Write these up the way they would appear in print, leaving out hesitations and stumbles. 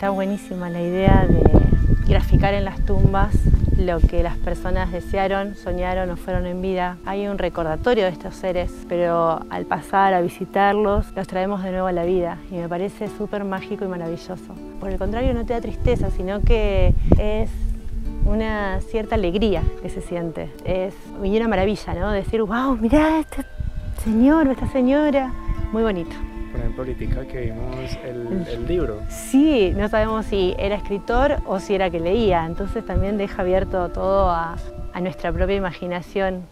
Está buenísima la idea de graficar en las tumbas lo que las personas desearon, soñaron o fueron en vida. Hay un recordatorio de estos seres, pero al pasar a visitarlos, los traemos de nuevo a la vida y me parece súper mágico y maravilloso. Por el contrario, no te da tristeza, sino que es una cierta alegría que se siente. Es una maravilla, ¿no? Decir, wow, mirá este señor o esta señora. Muy bonito. Por ejemplo, ahorita que vimos el libro. Sí, no sabemos si era escritor o si era que leía, entonces también deja abierto todo a nuestra propia imaginación.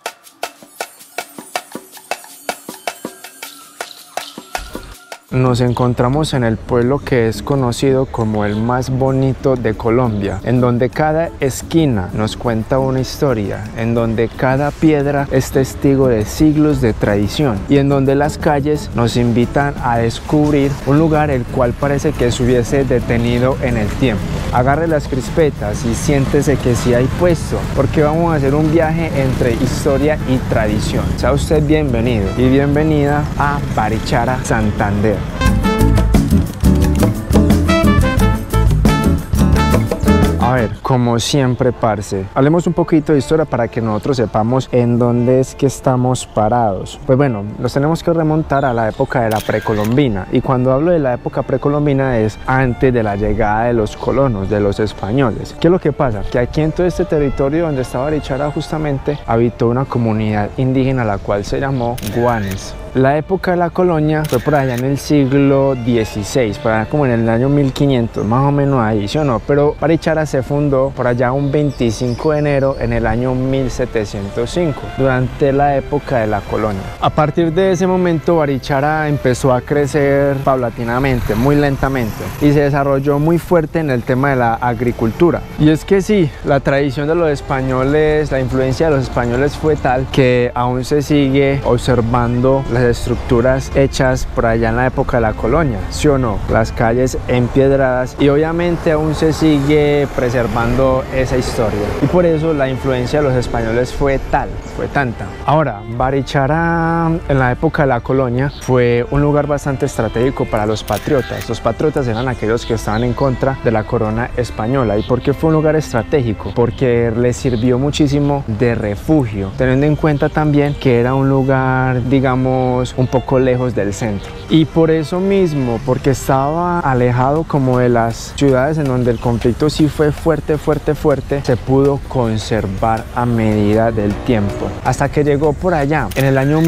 Nos encontramos en el pueblo que es conocido como el más bonito de Colombia, en donde cada esquina nos cuenta una historia, en donde cada piedra es testigo de siglos de tradición y en donde las calles nos invitan a descubrir un lugar el cual parece que se hubiese detenido en el tiempo. Agarre las crispetas y siéntese que sí hay puesto, porque vamos a hacer un viaje entre historia y tradición. Sea usted bienvenido y bienvenida a Barichara, Santander. A ver, como siempre, parce, hablemos un poquito de historia para que nosotros sepamos en dónde es que estamos parados. Pues bueno, nos tenemos que remontar a la época de la precolombina, y cuando hablo de la época precolombina es antes de la llegada de los colonos, de los españoles. ¿Qué es lo que pasa? Que aquí en todo este territorio donde está Barichara justamente habitó una comunidad indígena la cual se llamó Guanes. La época de la colonia fue por allá en el siglo XVI, por allá como en el año 1500, más o menos ahí, ¿sí o no? Pero Barichara se fundó por allá un 25 de enero en el año 1705, durante la época de la colonia. A partir de ese momento Barichara empezó a crecer paulatinamente, muy lentamente, y se desarrolló muy fuerte en el tema de la agricultura. Y es que sí, la tradición de los españoles, la influencia de los españoles fue tal que aún se sigue observando las estructuras hechas por allá en la época de la colonia, ¿sí o no? Las calles empedradas, y obviamente aún se sigue preservando esa historia, y por eso la influencia de los españoles fue tanta. Ahora, Barichara en la época de la colonia fue un lugar bastante estratégico para los patriotas. Los patriotas eran aquellos que estaban en contra de la corona española. ¿Y por qué fue un lugar estratégico? Porque les sirvió muchísimo de refugio, teniendo en cuenta también que era un lugar, digamos, un poco lejos del centro, y por eso mismo, porque estaba alejado como de las ciudades en donde el conflicto sí fue fuerte, se pudo conservar a medida del tiempo, hasta que llegó por allá en el año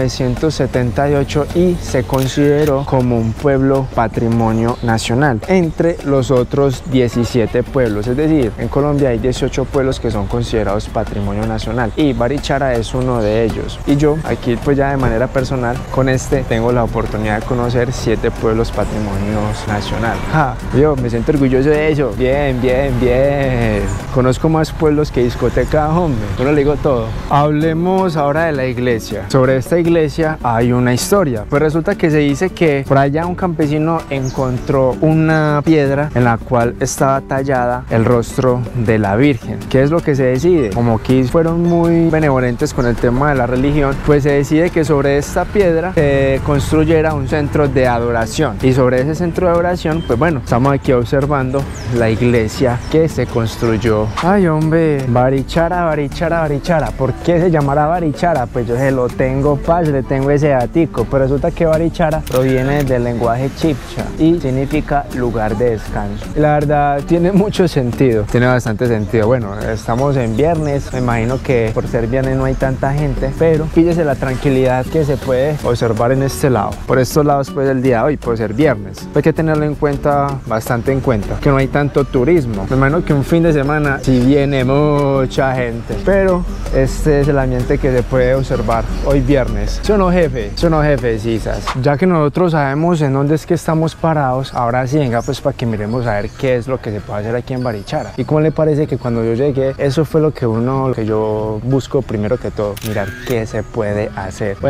1978 y se consideró como un pueblo patrimonio nacional entre los otros 17 pueblos. Es decir, en Colombia hay 18 pueblos que son considerados patrimonio nacional y Barichara es uno de ellos. Y yo aquí, pues ya de manera personal, con este tengo la oportunidad de conocer 7 pueblos patrimonios nacional. Yo me siento orgulloso de eso. Bien. Conozco más pueblos que discoteca, hombre. Yo no le digo todo. Hablemos ahora de la iglesia. Sobre esta iglesia hay una historia. Pues resulta que se dice que por allá un campesino encontró una piedra en la cual estaba tallada el rostro de la Virgen. ¿Qué es lo que se decide? Como aquí fueron muy benevolentes con el tema de la religión, pues se decide que sobre esta piedra se construyera un centro de adoración, y sobre ese centro de adoración, pues bueno, estamos aquí observando la iglesia que se construyó. Ay, hombre, Barichara. ¿Por qué se llamará Barichara? Pues yo se lo tengo, le tengo ese datico. Pero resulta que Barichara proviene del lenguaje chibcha y significa lugar de descanso. Y la verdad tiene mucho sentido, tiene bastante sentido. Bueno, estamos en viernes, me imagino que por ser viernes no hay tanta gente, pero fíjese la tranquilidad que se puede observar en este lado. Por estos lados, pues el día de hoy puede ser viernes, hay que tenerlo en cuenta, bastante en cuenta, que no hay tanto turismo. Me imagino que un fin de semana sí viene mucha gente, pero este es el ambiente que se puede observar hoy viernes. ¿Sí o no, jefe? ¿Sí o no, jefe? Sí, ya que nosotros sabemos en dónde es que estamos parados, ahora sí, venga, pues para que miremos a ver qué es lo que se puede hacer aquí en Barichara. ¿Y cómo le parece que cuando yo llegué, eso fue lo que yo busco primero que todo, mirar qué se puede hacer? Obviamente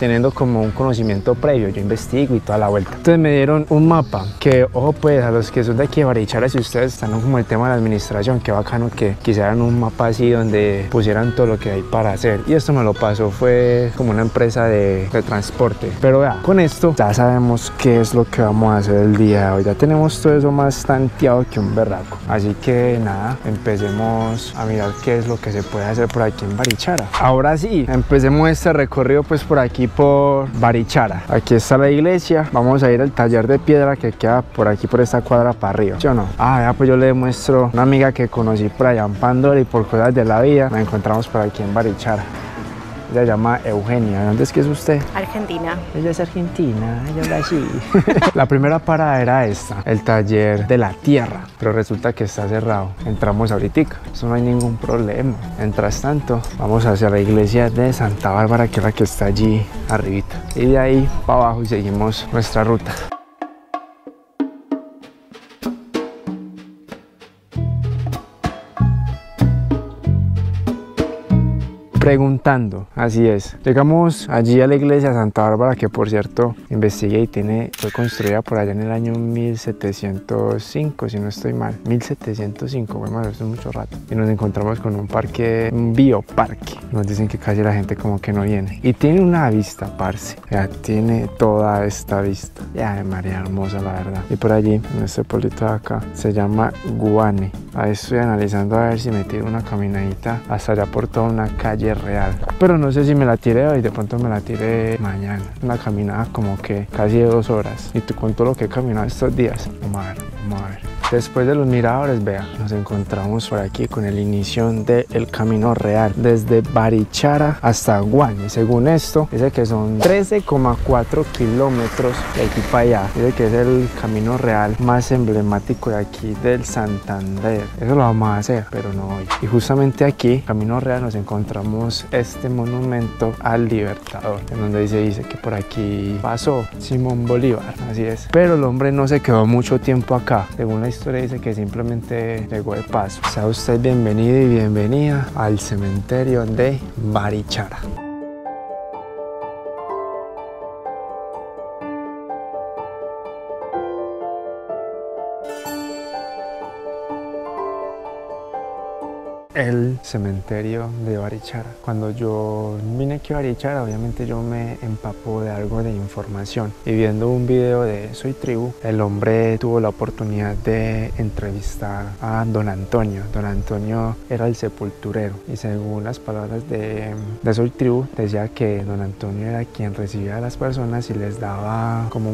teniendo como un conocimiento previo, yo investigo y toda la vuelta. Entonces me dieron un mapa que, ojo pues, a los que son de aquí de Barichara, si ustedes están como el tema de la administración, qué bacano que quisieran un mapa así donde pusieran todo lo que hay para hacer. Y esto me lo pasó, fue como una empresa de transporte. Pero vea, con esto ya sabemos qué es lo que vamos a hacer el día de hoy. Ya tenemos todo eso más tanteado que un berraco. Así que nada, empecemos a mirar qué es lo que se puede hacer por aquí en Barichara. Ahora sí, empecemos este recorrido pues por aquí por Barichara. Aquí está la iglesia, vamos a ir al taller de piedra que queda por aquí por esta cuadra para arriba, ¿sí o no? Ah, ya pues yo le muestro una amiga que conocí por allá en Pandora y por cosas de la vida nos encontramos por aquí en Barichara. Ella se llama Eugenia. ¿De dónde es que es usted? Argentina. Ella es argentina, ella habla así. La primera parada era esta, el taller de la tierra, pero resulta que está cerrado. Entramos ahorita, eso no hay ningún problema. Mientras tanto, vamos hacia la iglesia de Santa Bárbara, que es la que está allí arribita. Y de ahí para abajo y seguimos nuestra ruta. Preguntando, así es. Llegamos allí a la iglesia de Santa Bárbara, que por cierto investigué y fue construida por allá en el año 1705, si no estoy mal. 1705, bueno, hace mucho rato. Y nos encontramos con un parque, un bioparque. Nos dicen que casi la gente como que no viene. Y tiene una vista, parce. Ya tiene toda esta vista. Ya, María hermosa, la verdad. Y por allí, en este pueblito de acá, se llama Guane. Ahí estoy analizando a ver si me tiro una caminadita hasta allá por toda una calle real, pero no sé si me la tiré hoy, de pronto me la tiré mañana. Una caminada como que casi de 2 horas, y te cuento lo que he caminado estos días. Vamos a ver. Después de los miradores, vea, nos encontramos por aquí con el inicio del camino real, desde Barichara hasta Guane. Según esto, dice que son 13,4 kilómetros de aquí para allá. Dice que es el camino real más emblemático de aquí del Santander. Eso lo vamos a hacer, pero no hoy. Y justamente aquí, camino real, nos encontramos este monumento al Libertador, en donde dice que por aquí pasó Simón Bolívar, así es. Pero el hombre no se quedó mucho tiempo acá. Según la historia dice que simplemente llegó de paso. Sea usted bienvenido y bienvenida al cementerio de Barichara. El cementerio de Barichara. Cuando yo vine aquí a Barichara, obviamente yo me empapo de algo de información, y viendo un video de Soy Tribu, el hombre tuvo la oportunidad de entrevistar a don Antonio. Don Antonio era el sepulturero, y según las palabras de Soy Tribu, decía que don Antonio era quien recibía a las personas y les daba como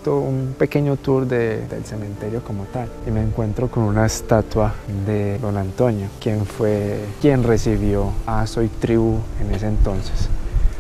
un pequeño tour del cementerio como tal. Y me encuentro con una estatua de don Antonio, quien recibió a Soy Tribu en ese entonces.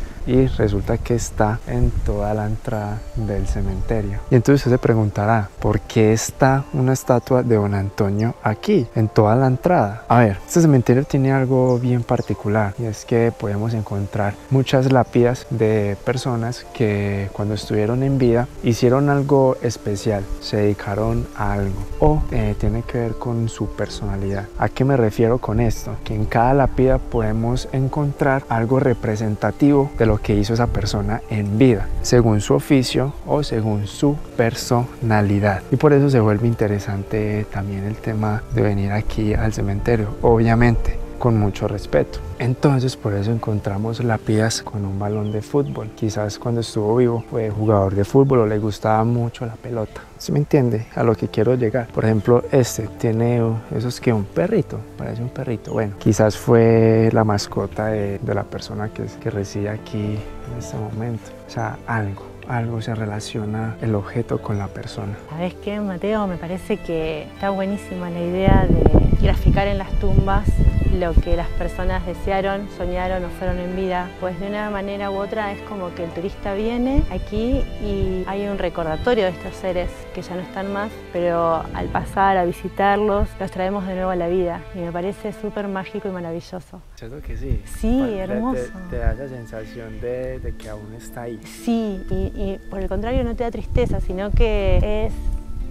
Y resulta que está en toda la entrada del cementerio. Y entonces usted se preguntará, ¿por qué está una estatua de don Antonio aquí, en toda la entrada? A ver, este cementerio tiene algo bien particular, y es que podemos encontrar muchas lápidas de personas que cuando estuvieron en vida hicieron algo especial, se dedicaron a algo, o tiene que ver con su personalidad. ¿A qué me refiero con esto? Que en cada lápida podemos encontrar algo representativo de lo que hizo esa persona en vida, según su oficio o según su personalidad. Y por eso se vuelve interesante también el tema de venir aquí al cementerio, obviamente con mucho respeto. Entonces por eso encontramos lápidas con un balón de fútbol. Quizás cuando estuvo vivo fue jugador de fútbol o le gustaba mucho la pelota. ¿Sí me entiende a lo que quiero llegar? Por ejemplo, este tiene esos que un perrito, parece un perrito. Bueno, quizás fue la mascota de la persona que reside aquí en este momento. O sea, algo se relaciona el objeto con la persona. ¿Sabes qué, Mateo? Me parece que está buenísima la idea de graficar en las tumbas lo que las personas desearon, soñaron o fueron en vida. Pues de una manera u otra es como que el turista viene aquí y hay un recordatorio de estos seres que ya no están más, pero al pasar a visitarlos los traemos de nuevo a la vida, y me parece súper mágico y maravilloso. ¿Cierto que sí? Sí, hermoso. Te da esa sensación de que aún está ahí. Sí, y por el contrario no te da tristeza, sino que es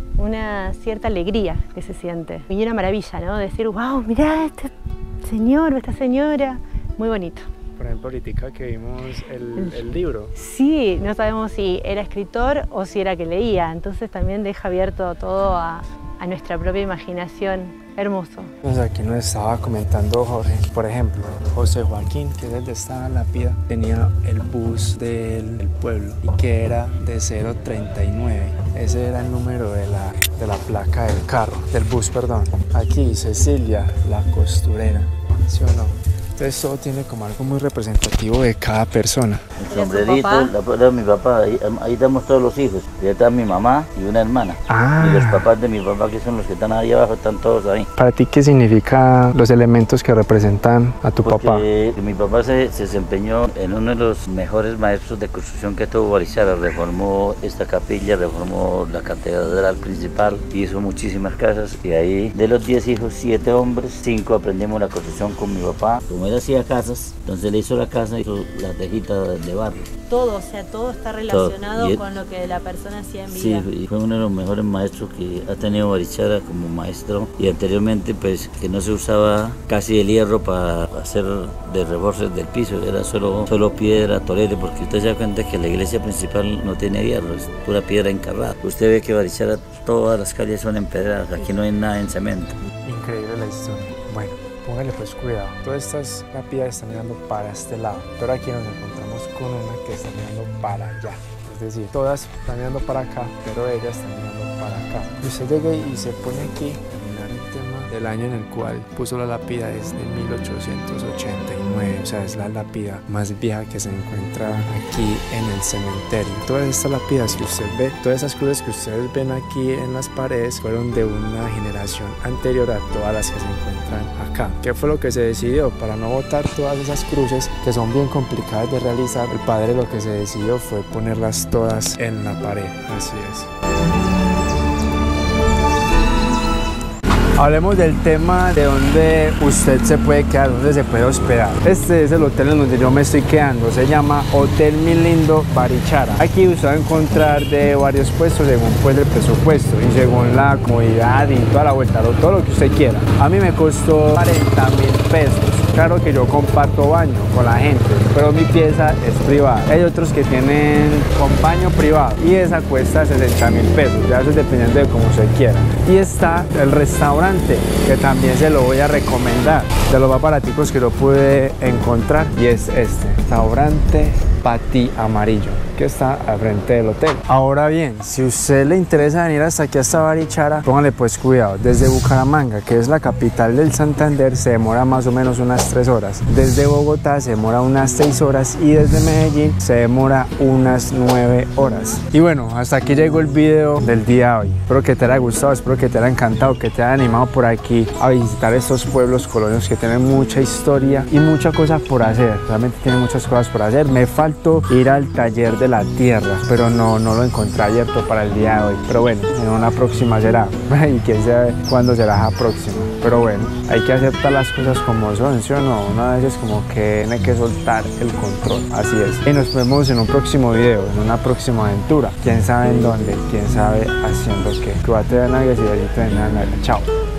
una cierta alegría que se siente. Y una maravilla, ¿no? Decir, wow, mirá este señor o esta señora. Muy bonito. Por ejemplo, ahorita que vimos el libro. Sí, no sabemos si era escritor o si era que leía, entonces también deja abierto todo a nuestra propia imaginación. Hermoso. Pues aquí nos estaba comentando Jorge, por ejemplo, José Joaquín, que es el de esta lápida, tenía el bus del pueblo y que era de 039. Ese era el número de la placa del carro, del bus, perdón. Aquí Cecilia, la costurera, ¿sí o no? Entonces todo tiene como algo muy representativo de cada persona. El sombrerito, la de mi papá, ahí estamos todos los hijos. Ya está mi mamá y una hermana. Y los papás de mi papá, que son los que están ahí abajo, están todos ahí. ¿Para ti qué significan los elementos que representan a tu papá? Porque mi papá se desempeñó en uno de los mejores maestros de construcción que tuvo Barichara. Reformó esta capilla, reformó la catedral principal, hizo muchísimas casas. Y ahí, de los 10 hijos, 7 hombres, 5 aprendimos la construcción con mi papá. Él hacía casas, entonces le hizo la casa, hizo la tejita de barro. Todo, o sea, todo está relacionado con lo que la persona hacía en vida. Sí, y fue uno de los mejores maestros que ha tenido Barichara como maestro. Y anteriormente, pues, que no se usaba casi el hierro para hacer de reforces del piso, era solo piedra, torete, porque usted se da cuenta que la iglesia principal no tiene hierro, es pura piedra encarrada. Usted ve que Barichara, todas las calles son empedradas, aquí no hay nada en cemento. Increíble la historia. Bueno. Póngale pues cuidado, todas estas lápidas están mirando para este lado, pero aquí nos encontramos con una que está mirando para allá. Es decir, todas están mirando para acá, pero ella está mirando para acá. Y usted llega y se pone aquí a mirar el tema del año en el cual puso la lápida, es de 1889, o sea, es la lápida más vieja que se encuentra aquí en el cementerio. Todas estas lápidas que usted ve, todas esas cruces que ustedes ven aquí en las paredes, fueron de una generación anterior a todas las que se encuentran acá. ¿Qué fue lo que se decidió? Para no botar todas esas cruces que son bien complicadas de realizar, el padre lo que se decidió fue ponerlas todas en la pared. Así es. Hablemos del tema de dónde usted se puede quedar, dónde se puede hospedar. Este es el hotel en donde yo me estoy quedando, se llama Hotel Mi Lindo Barichara. Aquí usted va a encontrar de varios puestos según pues el presupuesto y según la comodidad y toda la vuelta, todo lo que usted quiera. A mí me costó 40.000 pesos. Claro que yo comparto baño con la gente, pero mi pieza es privada. Hay otros que tienen con baño privado y esa cuesta 60.000 pesos, ya eso es dependiendo de cómo usted quiera. Y está el restaurante, que también se lo voy a recomendar, de los más baraticos que lo pude encontrar, y es este, restaurante Patí Amarillo, que está al frente del hotel. Ahora bien, si a usted le interesa venir hasta aquí, hasta Barichara, póngale pues cuidado. Desde Bucaramanga, que es la capital del Santander, se demora más o menos unas 3 horas. Desde Bogotá se demora unas 6 horas y desde Medellín se demora unas 9 horas. Y bueno, hasta aquí llegó el video del día de hoy. Espero que te haya gustado, espero que te haya encantado, que te haya animado por aquí a visitar estos pueblos colonios que tienen mucha historia y muchas cosas por hacer. Realmente tienen muchas cosas por hacer. Me faltó ir al taller de la tierra, pero no lo encontré abierto para el día de hoy. Pero bueno, en una próxima será. Y quién sabe cuándo será la próxima. Pero bueno, hay que aceptar las cosas como son, ¿sí o no? Una vez es como que tiene que soltar el control. Así es. Y nos vemos en un próximo video, en una próxima aventura. Quién sabe en dónde, quién sabe haciendo qué. Cuídate de nadie y besito de nada. Chao.